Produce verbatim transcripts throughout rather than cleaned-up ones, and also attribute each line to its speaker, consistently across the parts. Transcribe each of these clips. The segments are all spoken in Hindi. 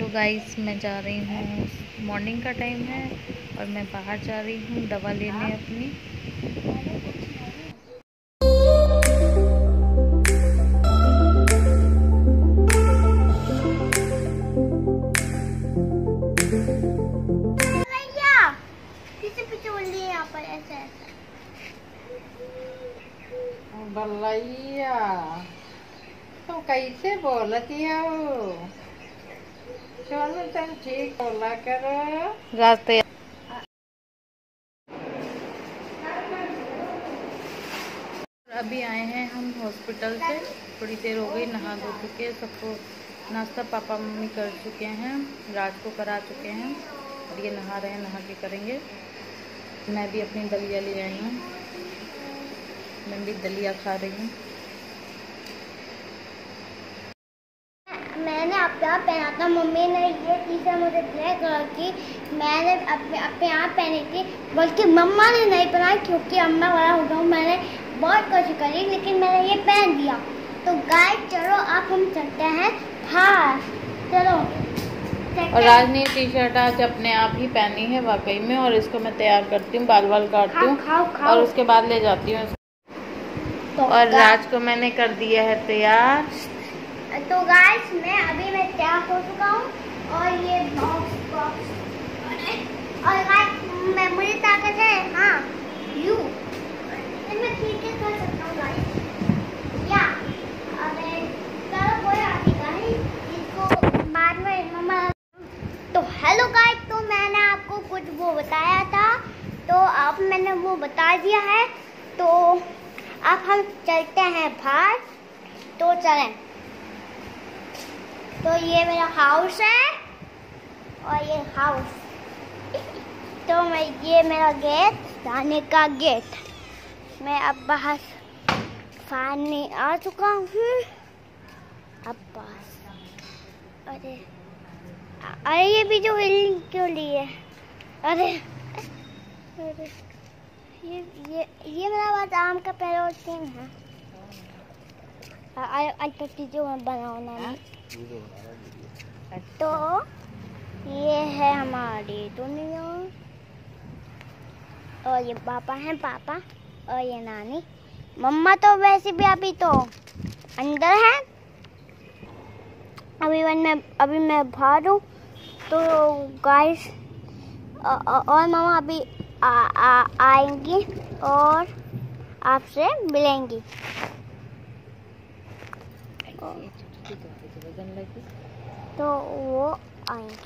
Speaker 1: गाइस, मैं जा रही हूँ, मॉर्निंग का टाइम है और मैं बाहर जा रही हूँ दवा लेने अपनी।
Speaker 2: बल्लैया तुम कैसे बोलती हो? सोनू तुम ठीक बोला करो।
Speaker 1: रास्ते अभी आए हैं हम हॉस्पिटल से, थोड़ी देर हो गई, नहा धो चुके, सबको नाश्ता पापा मम्मी कर चुके हैं, राज को करा चुके हैं और ये नहा रहे हैं, नहा के करेंगे। मैं भी अपनी दलिया ले आई हूँ, मैं भी दलिया खा रही हूँ।
Speaker 3: मैंने अपना पहना था, मम्मी ने ये टी-शर्ट मुझे ब्लैक कलर की मैंने अपने अपने आप पहनी थी, बल्कि मम्मा ने नहीं पहना क्योंकि अम्मा वाला हो गया। मैंने बहुत कोशिश करी लेकिन मैंने ये पहन दिया। तो गाइस चलो अब हम चलते हैं बाहर, चलो।
Speaker 1: और राज ने टी शर्ट आज अपने आप ही पहनी है वाकई में, और इसको मैं तैयार करती हूँ, बाल बाल काटती हूँ और उसके बाद ले जाती हूँ। तो और राज को मैंने कर दिया है तैयार।
Speaker 3: तो गाइस मैं अभी मैं तैयार हो चुका हूँ और ये बॉक्स बॉक्स और गाइस मैं मुझे ताकत है, हाँ यू मैं ठीक है कर सकता हूँ गाइस। या अबे चलो कोई आती गाइस, इसको बाद में मम्मा। तो हेलो गाइस, तो मैंने आपको कुछ वो बताया था, तो अब मैंने वो बता दिया है। तो अब हम चलते हैं बाहर, तो चलें। तो ये मेरा हाउस है और ये हाउस, तो मैं ये मेरा गेट, जाने का गेट। मैं अब बाहर फाने आ चुका हूँ अब बस। अरे अरे ये भी जो हिल क्यों लिए? अरे अरे ये ये ये मेरा बात आम का पहला सीन है। अल्पट्टी जो बनाना, तो ये है हमारी दुनिया और ये पापा हैं, पापा और ये नानी। मम्मा तो वैसे भी अभी तो अंदर है, अभी मैं अभी मैं बाहर हूँ। तो गाइस और मम्मा अभी आ, आ, आएंगी और आपसे मिलेंगी। तो वो आएंगे।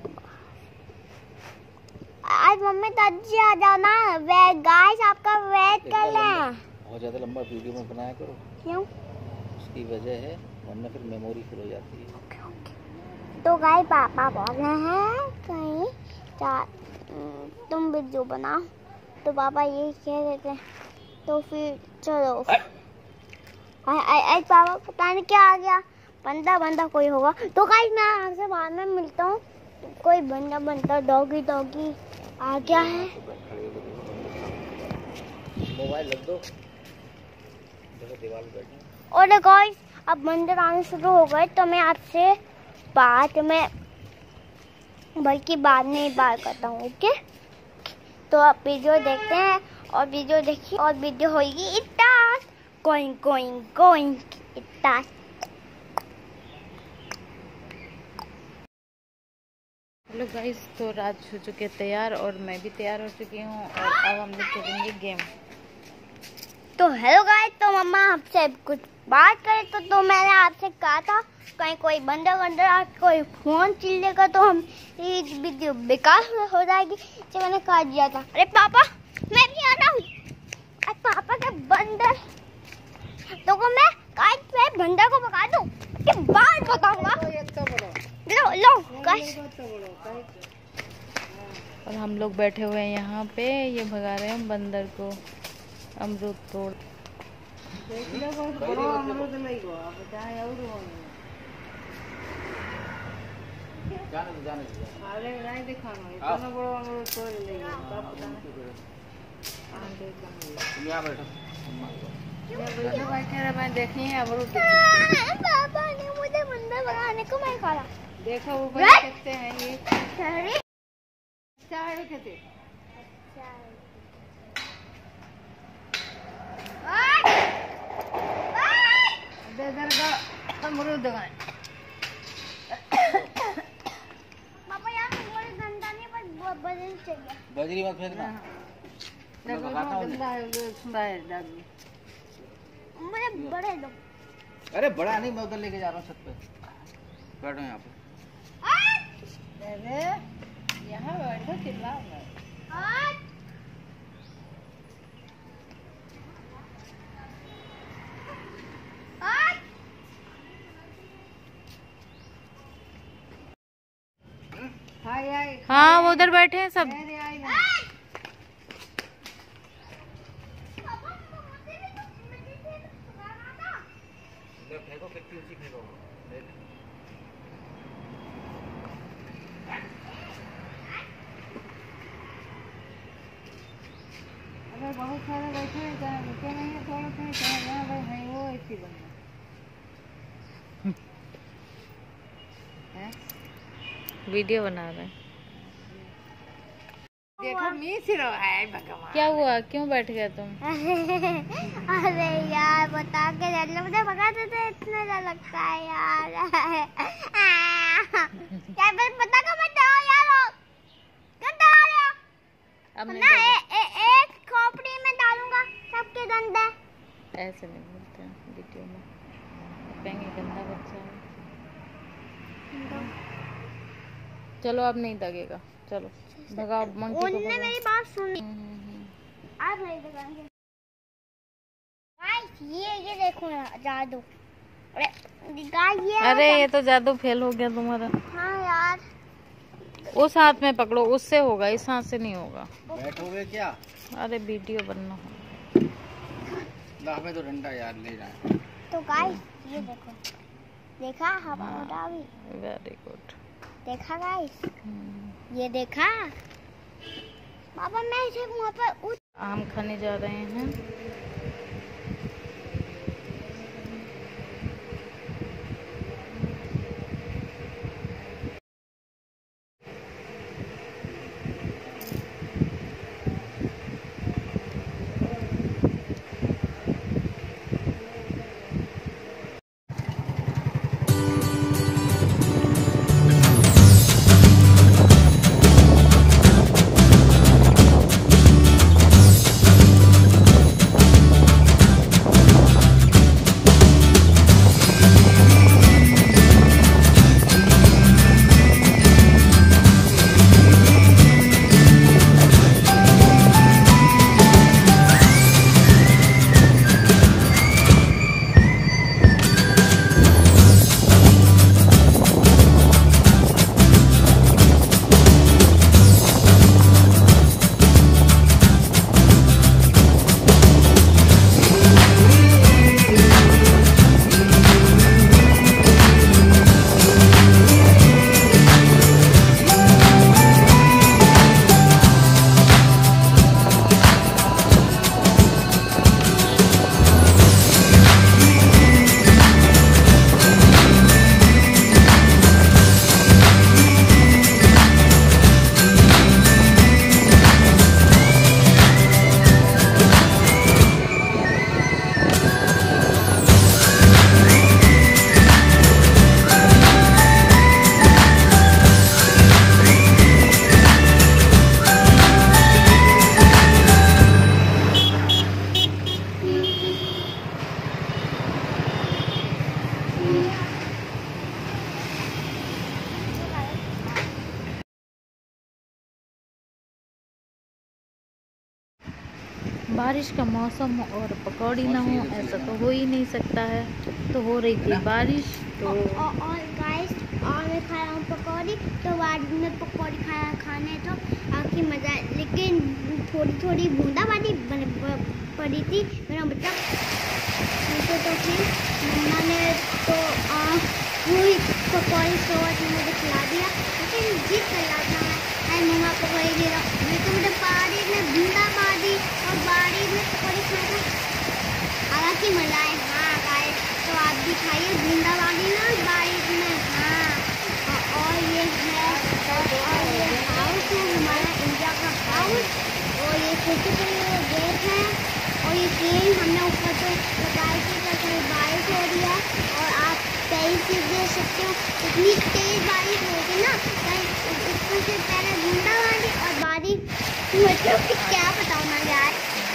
Speaker 3: आज मम्मी दादी आ जाना, वे गाइस आपका वेट कर लें।
Speaker 4: बहुत ज़्यादा लंबा वीडियो में बनाया करो।
Speaker 3: क्यों?
Speaker 4: उसकी वजह है, वरना फिर मेमोरी फुल हो जाती है।
Speaker 3: Okay okay. तो गाइस पापा बोल रहे हैं कहीं चार तुम वीडियो बनाओ, तो पापा ये कह देते हैं। तो फिर चलो। आज पापा पता नहीं क्या आ गया, बंदा बंदा कोई होगा। तो गाइस मैं आपसे बाद में मिलता हूँ। कोई बंदा बनता डॉगी डॉगी आ गया है।
Speaker 4: मोबाइल रख दो, दीवार पे बैठे।
Speaker 3: और गाइस अब बंदर आने शुरू हो गए, तो मैं आपसे बाद में बल्कि बाद में ही बात करता हूँ। ओके, तो आप वीडियो देखते हैं और वीडियो देखिए और वीडियो होगी इतना गोइंग गोइंग गोइंग इतना।
Speaker 1: हेलो गाइस, तो राज हो चुके तैयार और मैं भी तैयार हो चुकी हूँ और अब हम लोग खेलेंगे गेम।
Speaker 3: तो हेलो गाइस, तो मम्मा आपसे कुछ बात करे तो, तो मैंने आपसे कहा था कहीं कोई बंदा बंदा कोई फोन चिल्लेगा तो हम ये वीडियो बेकार हो जाएगी, तो मैंने कहा दिया था। अरे पापा मैं भी आ रहा हूँ। अरे पापा के बंदर, तो को मैं गाइस मैं बंदर को भगा दूँ कि बात बताऊंगा। लो लो गाइस,
Speaker 1: और हम लोग बैठे हुए हैं यहाँ पे, ये भगा रहे हैं बंदर को। अमरूद तोड़
Speaker 2: अमरूद नहीं गो अब जाए और
Speaker 4: जाने दो, जाने दो।
Speaker 2: अरे नहीं दिखाना, इतना बड़ा अमरूद तोड़ ले गया, तब पता नहीं। हां देख लो, यहां बैठो, ये बैठे रहे, मैं देखी है अमरूद।
Speaker 3: पापा ने मुझे बंदर भगाने को मैं कहा।
Speaker 2: देखो ऊपर कितने हैं ये चार कितने इधर का अमरूद है
Speaker 3: पापा यार मुझे गंदा नहीं बस बदल चाहिए
Speaker 4: बजरी मत फेंकना
Speaker 2: देखो गंदा है सुंदर है दाग
Speaker 3: मुझे बड़े दो
Speaker 4: अरे बड़ा नहीं मैं उधर लेके जा रहा हूँ छत पे बैठो यहाँ पे
Speaker 2: अरे यहाँ बैठो चिल्ला
Speaker 1: हाँ वो उधर बैठे हैं सब।
Speaker 4: फेंको कितनी ऊंची फेंको
Speaker 2: अगर बहुत सारे बैठे हैं जहाँ रुके नहीं है थोड़ा सा जहाँ जहाँ भाई है वो ऐसी बनना
Speaker 1: वीडियो बना रहे हैं।
Speaker 2: देखो मिस रहा है भगवान।
Speaker 1: क्या हुआ, क्यों बैठ गया तुम?
Speaker 3: अरे यार बता के जाने मुझे भगा देते इतना डर लगता है यार। यार बस बता के मत जाओ यार, क्यों डरा रहे हो?
Speaker 1: अब
Speaker 3: ना ए, ए, एक खोपड़ी में डालूंगा सबके गंदा।
Speaker 1: ऐसे नहीं बोलते हैं वीडियो में, कहेंगे गंदा बच्चा है। चलो अब नहीं दगेगा, चलो भगाओ मंकी को।
Speaker 3: उन्होंने मेरी बात सुनी, अब नहीं दगाएंगे। गाइस ये ये देखो ना जादू। अरे गाइस ये
Speaker 1: अरे ये तो जादू फेल हो गया तुम्हारा।
Speaker 3: हाँ यार
Speaker 1: उस हाथ में पकड़ो, उससे होगा, इस हाथ से नहीं होगा।
Speaker 4: बैठोगे क्या?
Speaker 1: अरे वीडियो बनना है।
Speaker 4: ला हमें तो डंडा यार ले जाए।
Speaker 3: तो गाइस ये देखो, देखा हवा उड़ा भी।
Speaker 1: Very good.
Speaker 3: देखा गाइस, ये देखा पापा। मैं इसे वहाँ पर उठ
Speaker 1: आम खाने जा रहे हैं। बारिश का मौसम और पकौड़ी ना हो ऐसा तो हो ही नहीं सकता है। तो हो रही थी बारिश तो
Speaker 3: और, और गाइस और मैं खा रहा हूँ पकौड़ी। तो बाद में पकौड़ी खाया खाने तो आखिर मज़ा, लेकिन थोड़ी थोड़ी बूंदाबांदी पड़ी थी मेरा बच्चा। तो, तो फिर मम्मा ने तो पूरी पकौड़ी सोच में मुझे खिला दिया, लेकिन जिद कर रहा था मैं मम्मा पकौड़ी दे रहा हूँ। तो मुझे बारिश में बूंदाबांदी और बारिश में पकौड़ी खाना हालांकि मज़ा आए। हाँ गाइस तो आप भी खाइए बूंदाबांदी ना बारिश में। हाँ खिड़की पे ये गेट है और ये टीन हमने ऊपर से लगाई थी तो कहीं बारिश हो रही है और आप तेज चीज देख सकते हो इतनी तेज बारिश होगी ना कहीं ऊपर से पहले बूंदाबांदी और बारिश मतलब कि क्या बताऊँ मैं यार।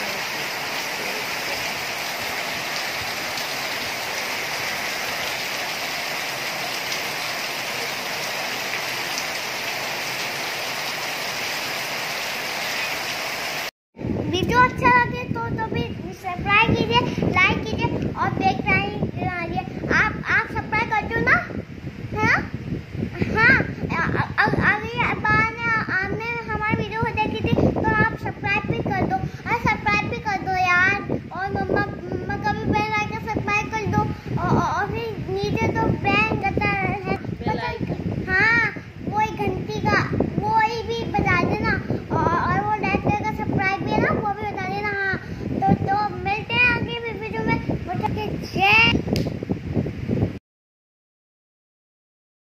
Speaker 3: वीडियो अच्छा लगे तो तो भी सब्सक्राइब कीजिए, लाइक कीजिए और बेल आइकन दबाइए। आप आप सब्सक्राइब कर दो ना, है ना?